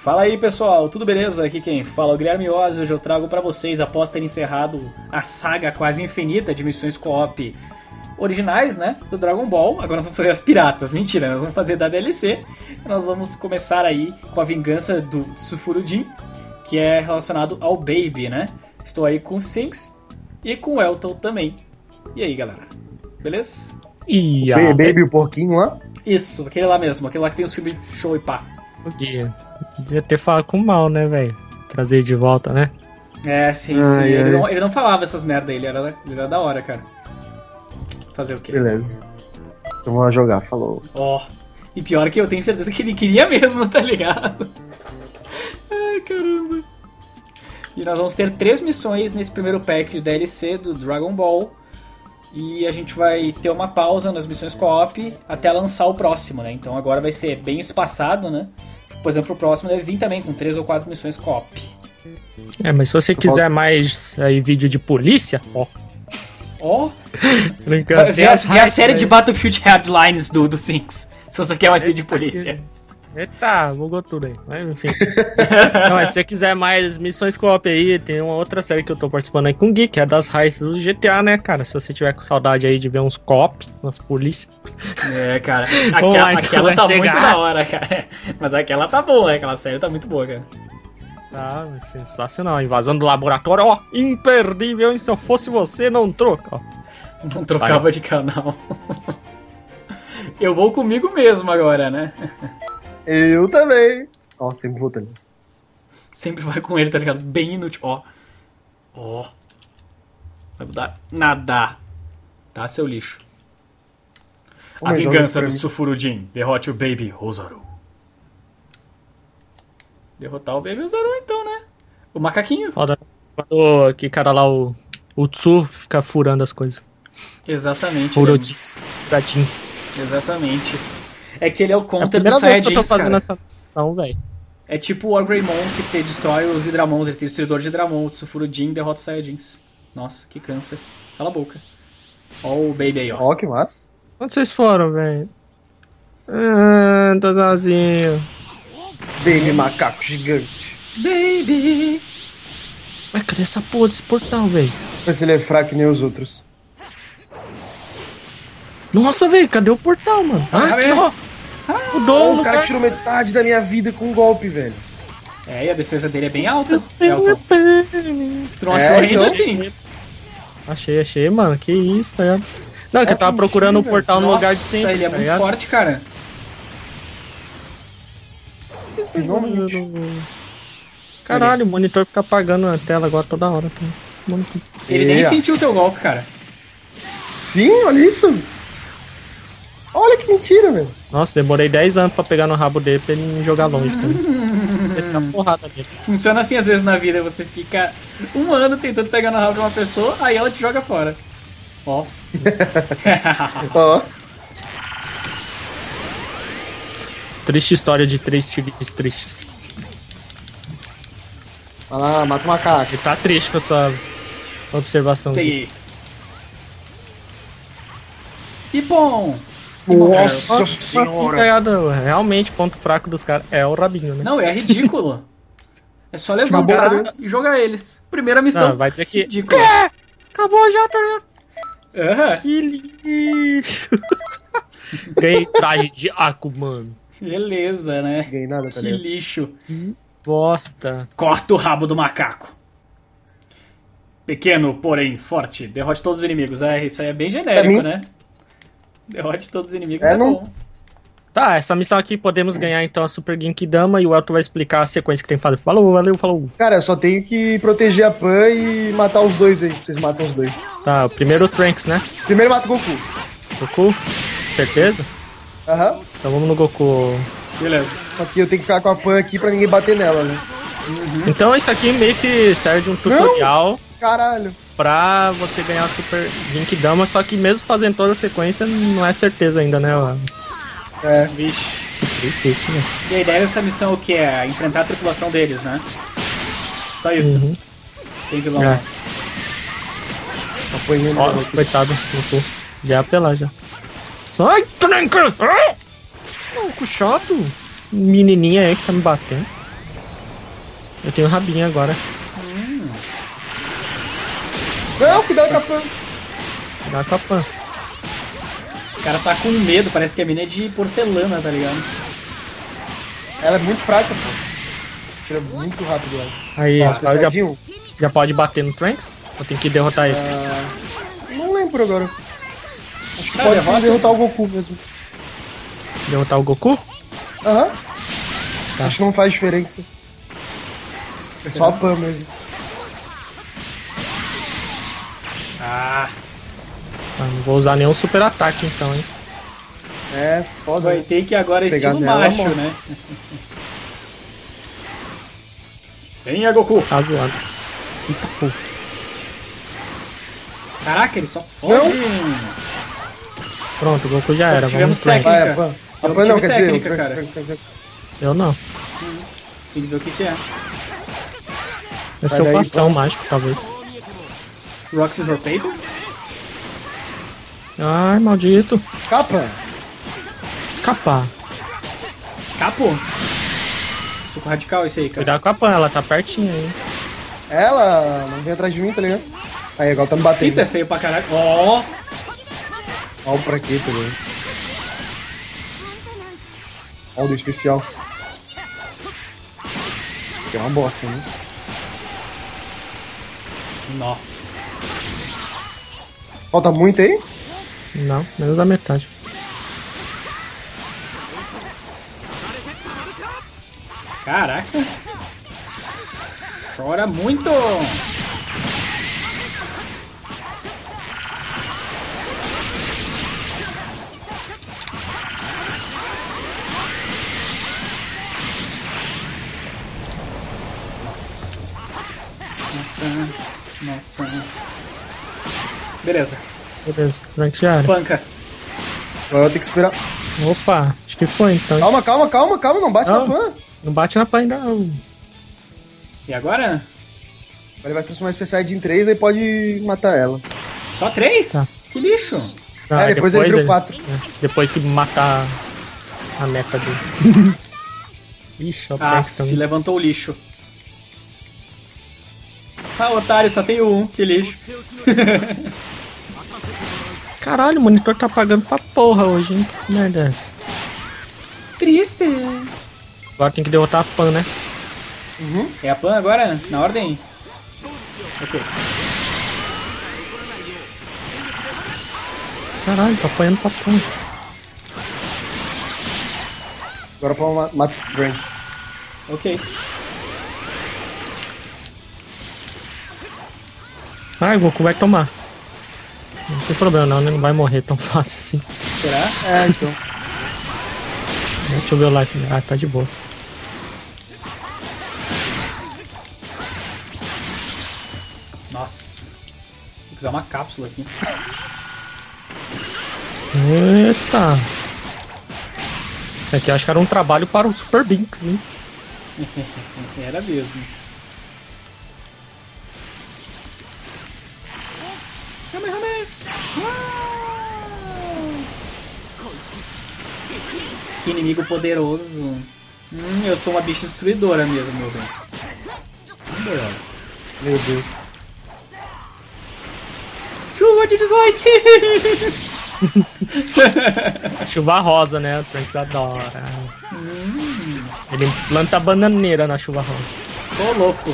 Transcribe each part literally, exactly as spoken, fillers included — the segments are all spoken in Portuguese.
Fala aí pessoal, tudo beleza? Aqui quem fala é o Guilherme Oz. Hoje eu trago pra vocês, após ter encerrado a saga quase infinita de missões co-op originais, né, do Dragon Ball. Agora nós vamos fazer as piratas, mentira, nós vamos fazer da D L C. Nós vamos começar aí com a vingança do Sufurudin, que é relacionado ao Baby, né. Estou aí com o Sinks e com o Elton também. E aí galera, beleza? E a... Baby, o porquinho lá? Isso, aquele lá mesmo, aquele lá que tem os filmes show e pá. Podia, podia ter falado com o mal, né, velho? Trazer ele de volta, né? É, sim, ai, sim. Ai. Ele, não, ele não falava essas merda aí, ele era, ele era da hora, cara. Fazer o quê? Beleza. Então vamos jogar, falou. Ó, oh, e pior que eu tenho certeza que ele queria mesmo, tá ligado? Ai, caramba. E nós vamos ter três missões nesse primeiro pack de D L C do Dragon Ball. E a gente vai ter uma pausa nas missões co-op até lançar o próximo, né? Então agora vai ser bem espaçado, né? Por exemplo, o próximo deve vir também com três ou quatro missões co-op. É, mas se você quiser mais aí vídeo de polícia, ó. Ó! Vê, vê a, vê a série de Battlefield Headlines do, do Sinks, se você quer mais vídeo de polícia. Eita, bugou tudo aí. Mas enfim. Não, mas se você quiser mais missões co-op aí, tem uma outra série que eu tô participando aí com o Gui, que é das raízes do G T A, né, cara? Se você tiver com saudade aí de ver uns co-op, umas polícias. É, cara. Aquela, lá, então aquela tá chegar. Muito da hora, cara. Mas aquela tá boa, aquela série tá muito boa, cara. Tá, sensacional. Invasão do laboratório, ó. Imperdível, hein? Se eu fosse você, não troca, ó. Não trocava Vai. de canal. Eu vou comigo mesmo agora, né? Eu também. Ó, sempre voltando. Sempre vai com ele, tá ligado? Bem inútil. Ó. Ó. Vai mudar nada. Tá, seu lixo. Oh, a vingança do Sufurudin. Derrote o Baby Ozaru. Derrotar o Baby Ozaru, então, né? O macaquinho. Foda. Quando que cara lá, o, o Tsu, fica furando as coisas. Exatamente. Furotins. Gatins. Exatamente. É que ele é o counter é do Saiyajins, vez que eu tô fazendo cara. essa missão, velho. É tipo o Greymon que te destrói os Hydramons. Ele tem o destruidor de Hydramon. O Sufurudin derrota os Saiyajins. Nossa, que câncer. Cala a boca. Ó o Baby aí, ó. Ó, que massa. Onde vocês foram, velho? Ah, tô sozinho. Baby macaco gigante. Baby. Ué, cadê essa porra desse portal, velho? Mas ele é fraco que nem os outros. Nossa, velho, cadê o portal, mano? Ah, aqui, ó. Ah, o, o cara que tirou metade da minha vida com um golpe, velho. É, e a defesa dele é bem alta. Elton. Tu não achou é, ainda então? Sinks? Achei, achei, mano. Que isso, tá ligado? Não, é que eu tava procurando o um portal no lugar de sempre. Nossa, ele é tá muito ligado? forte, cara. Finalmente. Caralho, o monitor fica apagando a tela agora toda hora. Tá? Ele nem sentiu o teu golpe, cara. Sim, olha isso. Olha que mentira, velho. Nossa, demorei dez anos pra pegar no rabo dele pra ele me jogar longe. Hum. Essa porrada dele. Funciona assim às vezes na vida. Você fica um ano tentando pegar no rabo de uma pessoa, aí ela te joga fora. Ó. Ó. Triste história de três tigres tristes. Vai lá, mata o macaco. Ele tá triste com essa observação. Peguei. E bom... Nossa senhora! Assim, realmente, ponto fraco dos caras é o rabinho, né? Não, é ridículo. É só levantar Acabou, e jogar eles. Primeira missão. Não, vai dizer que... Ridículo. É! Acabou já, tá? Uhum. Que lixo! Ganhei traje de Aku, mano. Beleza, né? Ganhei nada, tá Que ligado? lixo. Que bosta. Corta o rabo do macaco. Pequeno, porém forte. Derrote todos os inimigos. É, isso aí é bem genérico, é né? Derrote todos os inimigos é, é não... bom. Tá, essa missão aqui podemos ganhar então a Super Genkidama e o Elton vai explicar a sequência que tem que fazer. Falou, valeu, falou. Cara, eu só tenho que proteger a Pan e matar os dois aí. Vocês matam os dois. Tá, primeiro o Trunks, né? Primeiro mata o Goku. Goku? Certeza? Aham. Uhum. Então vamos no Goku. Beleza. Só que eu tenho que ficar com a Pan aqui pra ninguém bater nela, né? Uhum. Então isso aqui meio que serve de um tutorial. Não. Caralho. Pra você ganhar a Super Genkidama, só que mesmo fazendo toda a sequência, não é certeza ainda, né? É. Vixe. Difícil, né? E a ideia dessa missão é o que? É enfrentar a tripulação deles, né? Só isso. Uhum. Tem vilão lá. É. Apanhando. Ó, coitado. Já ia apelar já. Sai, Trunks! Ah! Oh, que chato. Menininha aí que tá me batendo. Eu tenho rabinho agora. Hum. Não, cuidado com a Pan. Cuidado com a Pan. O cara tá com medo, parece que a mina é de porcelana, tá ligado? Ela é muito fraca, pô. Tira muito rápido ela. Aí, Ó, agora já, já pode bater no Trunks? Ou tem que derrotar ele? Uh, não lembro agora. Acho que Ah, pode derrota? sim derrotar o Goku mesmo. Derrotar o Goku? Aham. Uhum. Tá. Acho que não faz diferença. É só a Pan mesmo. Ah, Ah, não vou usar nenhum super ataque então, hein? É, foda. vai ter que agora Pegar estilo nela, macho, morre. né? Venha, Goku! Tá zoado. Eita porra. Caraca, ele só foge. Pronto, o Goku já era. Tivemos Vamos pro técnica. Vai, a Pan. A Eu Pan não, tive quer dizer, o técnica, Trunks, cara. Trunks, Trunks, Trunks. Eu não. Tem que ver o que que é. Vai Sai ser o daí, bastão Pan. mágico, talvez. Rock, Scissor, Paper? Ai, maldito. Capa. Escapar. Capo? Suco radical esse aí, cara. Cuidado com a Pan, ela tá pertinho aí. Ela não vem atrás de mim, tá ligado? Aí, agora tá me batendo. Cito é feio pra caralho. Ó! Ó o pra quê, tá ligado? Ó o do especial. Que é uma bosta, né? Nossa. Falta muito aí? Não, menos da metade. Caraca. Chora muito. Nossa. Nossa. Nossa. Beleza. Beleza, Trunks já era. Espanca. Agora eu tenho que esperar. Opa, acho que foi então. hein? Calma, calma, calma, calma, não bate Não. na Pan. Não bate na Pan ainda não. E agora? Ele vai se transformar em Super Saiyajin três, aí pode matar ela. Só três? Tá. Que lixo. Ah, É, depois ele vira o quatro. é, depois que matar a meta dele. Ixi, ó, o Ah, Trunks se também. levantou o lixo. Ah, otário, só tem um. Que lixo. Caralho, o monitor tá apagando pra porra hoje, hein? Que merda é essa? Triste. Agora tem que derrotar a Pan, né? Uhum. É a Pan agora? Na ordem? Ok. Caralho, tá apanhando pra Pan. Agora pra ma- mata o Trunks. Ok. Ah, o Goku vai tomar. Não tem problema não, né? Não vai morrer tão fácil assim. Será? É, então. Deixa eu ver o life. Ah, tá de boa. Nossa. Vou usar uma cápsula aqui. Eita! Isso aqui eu acho que era um trabalho para o Super Binks, hein? Era mesmo. Kamehameha! Uau! Que inimigo poderoso. Hum, eu sou uma bicha destruidora mesmo, meu bem. Vambora. Meu Deus. Chuva de dislike! Chuva rosa, né? O Trunks adora. hum, Ele planta bananeira na chuva rosa. tô louco.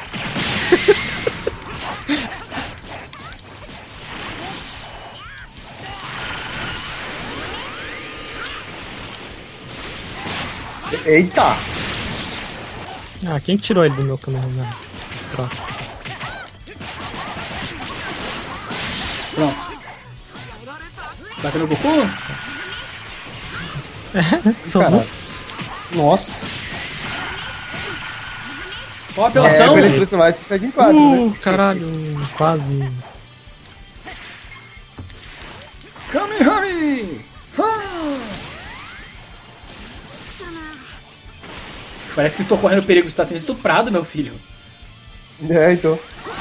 E- Eita! Ah, quem que tirou ele do meu Kamehameha? Pronto. Pronto. Bateu no Goku? Só Caralho. Nossa. Ó a É, apelação. pra eles transformar esse Saiyajin quatro, Uh, né? caralho, quase. Kamehameha! Ah! Parece que estou correndo perigo de estar sendo estuprado, meu filho. É, então.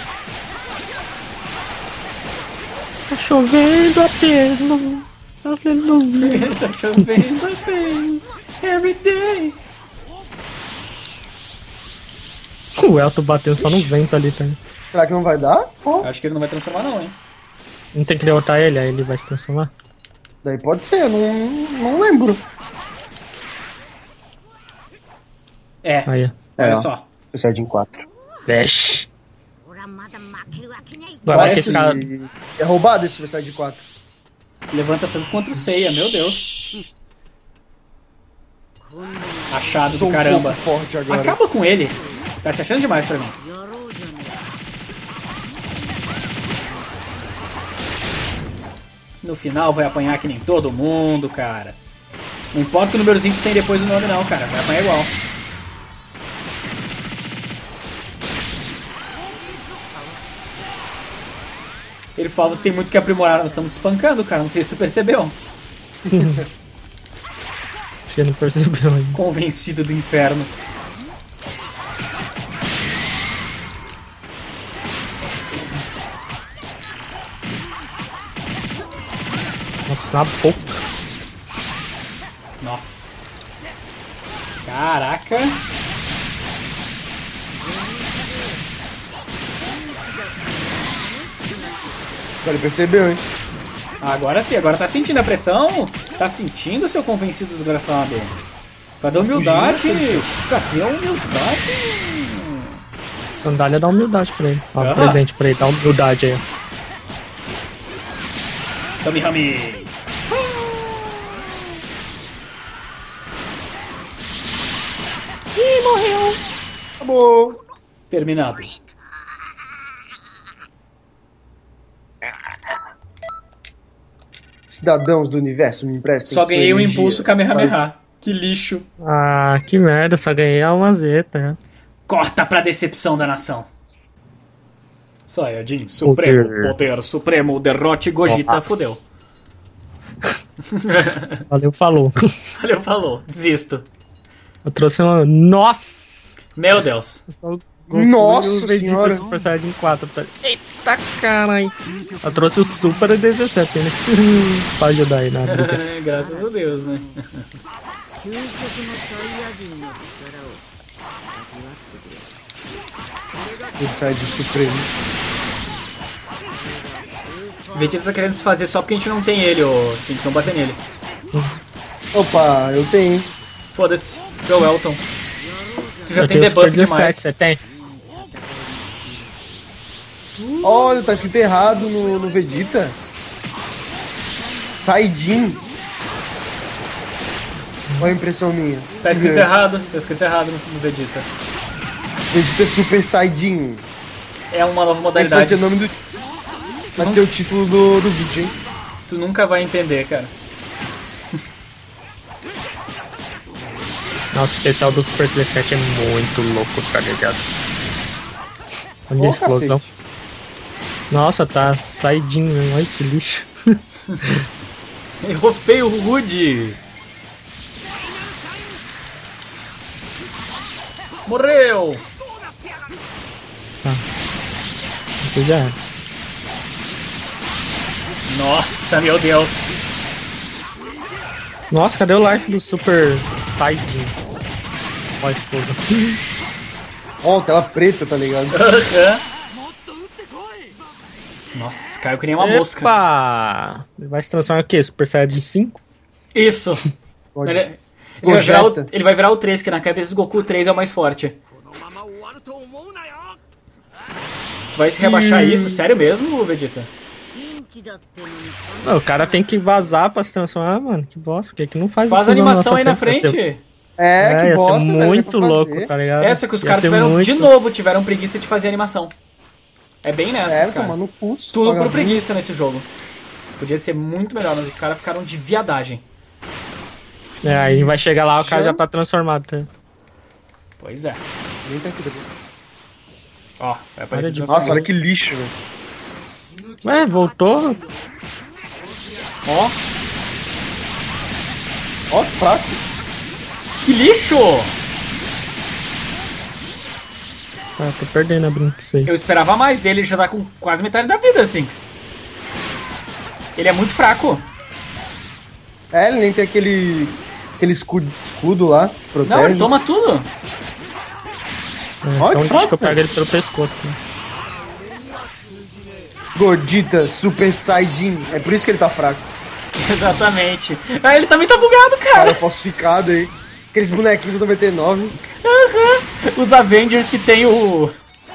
Tá chovendo a pelo. Aleluia. Tá chovendo bem. Every day. O Elton bateu só no vento ali também. Será que não vai dar? Oh. Acho que ele não vai transformar não, hein? Não tem que derrotar ele, aí ele vai se transformar? Daí pode ser, eu não, não lembro. É, aí. Olha é, só. Super Saiyajin quatro. Vixe. Agora esse cara... É roubado esse Super Saiyajin quatro. Levanta tanto quanto o Seiya, meu Deus. Achado Estou do caramba. Um pouco forte agora. Acaba com ele. Tá se achando demais pra mim. No final vai apanhar que nem todo mundo, cara. Não importa o númerozinho que tem depois do nome não, cara. Vai apanhar igual. Ele fala, você tem muito que aprimorar. Nós estamos te espancando, cara. Não sei se tu percebeu. Acho que ele não percebeu ainda. Convencido do inferno. Nossa, na boca. Nossa. Caraca. Agora ele percebeu, hein? Agora sim, agora tá sentindo a pressão? Tá sentindo, seu convencido desgraçado? Cadê a humildade? Cadê a humildade? Sandália dá humildade pra ele. Ó, ah. presente pra ele, dá humildade aí. Kamihami! Ih, morreu! Acabou! Terminado. Cidadãos do universo, me emprestem. Só ganhei um impulso Kamehameha. Faz... Que lixo. Ah, que merda, só ganhei a Almazeta. Né? Corta pra decepção da nação. Saiyajin Supremo, poder, poder supremo, derrote Gogeta, Nossa. Fudeu. Valeu, falou. Valeu, falou. Desisto. Eu trouxe uma... Nossa! Meu Deus. Nossa senhora. Super Saiyajin quatro. Tá... Eita, caralho. Eu trouxe o Super dezessete, né? Pra ajudar aí na briga. Graças a Deus, né? Super Saiyajin Supremo. O Vegeta tá querendo se fazer só porque a gente não tem ele, ô Simpson, vamos bater nele. Opa, eu tenho. Foda-se, é o Elton. Tu já eu tem debuff demais. Você tem? Olha, tá escrito errado no, no Vegeta. Saiyajin. Olha a impressão minha. Tá escrito é. errado, tá escrito errado no, no Vegeta. Vegeta Super Saiyajin. É uma nova modalidade. Esse vai ser o nome do... Vai ser o título do, do vídeo, hein? Tu nunca vai entender, cara. Nossa, o especial do Super dezessete é muito louco, tá ligado? Olha a explosão. Cacete. Nossa, tá saidinho, olha que lixo. Errou feio o Rude. Morreu. Tá. Aqui já era. Nossa, meu Deus. Nossa, cadê o life do Super Saiyajin? Olha a explosão. Ó, oh, tela preta, tá ligado? Aham. Nossa, caiu que nem uma Epa! mosca. Ele vai se transformar em o quê? Super Saiyajin cinco? Isso. Ele, ele, vai virar o, ele vai virar o três, que na cabeça do Goku o três é o mais forte. Tu vai se rebaixar hum. isso? Sério mesmo, Vegeta? Não, o cara tem que vazar pra se transformar, mano. Que bosta, por que que não faz Faz a animação aí na frente. Ser... É, que é, bosta, ser velho, muito louco, tá ligado? É, só que os caras tiveram, muito... de novo, tiveram preguiça de fazer animação. É bem nessas, é, cara. Tomando curso, Tudo por preguiça nesse jogo. Podia ser muito melhor, mas os caras ficaram de viadagem. É, aí vai chegar lá, o cara já tá transformado, tá? Pois é. Nem tá aqui depois. Ó, vai aparecer de Nossa, olha que lixo, velho. Ué, voltou? Ó. Ó, que fraco. Que lixo! Ah, tô perdendo a Brinks aí. Eu esperava mais dele, ele já tá com quase metade da vida, Sinks. Ele é muito fraco. É, ele nem tem aquele... Aquele escudo, escudo lá, protege. Não, ele toma tudo. É, Olha, então acho que eu pego ele pelo pescoço. Né? Godita Super Saiyajin. É por isso que ele tá fraco. Exatamente. Ah, ele também tá bugado, cara. Cara, falsificado aí. Aqueles bonequinhos do noventa e nove. Uhum. Os Avengers que tem o...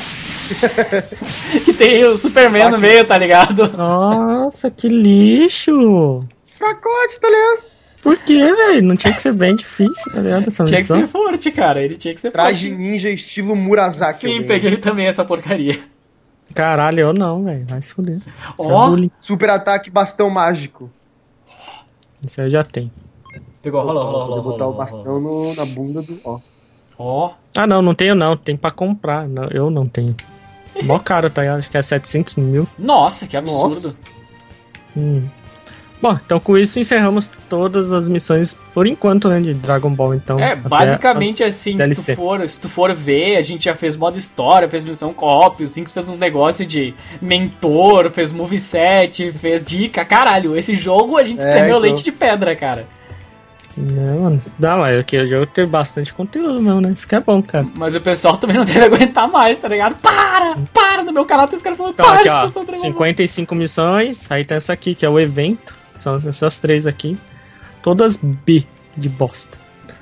que tem o Superman Batman no meio, tá ligado? Nossa, que lixo. Fracote, tá ligado? Por quê, velho? Não tinha que ser bem difícil, tá ligado? Essa tinha missão. que ser forte, cara. Ele tinha que ser Traje forte. ninja estilo Murasaki. Sim, peguei também essa porcaria. Caralho, eu não, velho. Vai se fuder. Ó, oh, super ataque bastão mágico. Isso aí eu já tem. Pegou, rolou, rolou, rolou. Vou botar o bastão no, na bunda do... Ó. Ó. Ah, não, não tenho não. Tem pra comprar. Não, eu não tenho. Mó caro, tá ligado? Acho que é setecentos mil. Nossa, que absurdo. Nossa. Hum. Bom, então com isso encerramos todas as missões por enquanto, né, de Dragon Ball, então. É, basicamente assim, se tu, for, se tu for ver, a gente já fez modo história, fez missão co-op, o Zinx fez uns negócios de mentor, fez moveset, fez dica, caralho, esse jogo a gente é, espremeu então. leite de pedra, cara. Não, mano, dá, mas aqui o jogo tem bastante conteúdo mesmo, né, isso que é bom, cara. Mas o pessoal também não deve aguentar mais, tá ligado? Para, para, no meu canal tem os caras falando, então, para aqui, de ó, passar Dragon Ball. cinquenta e cinco missões, aí tem essa aqui, que é o evento. São essas três aqui. Todas B de bosta.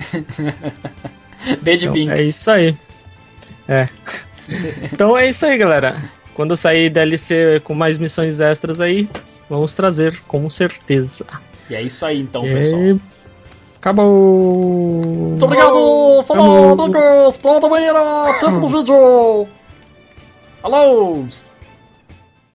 B de então, Binks. É isso aí. É. Então é isso aí, galera. Quando sair D L C com mais missões extras aí, vamos trazer, com certeza. E é isso aí então, e... pessoal. Acabou! Muito obrigado! Falou, amigos! Pronto, banheira! Tempo do vídeo! Falou!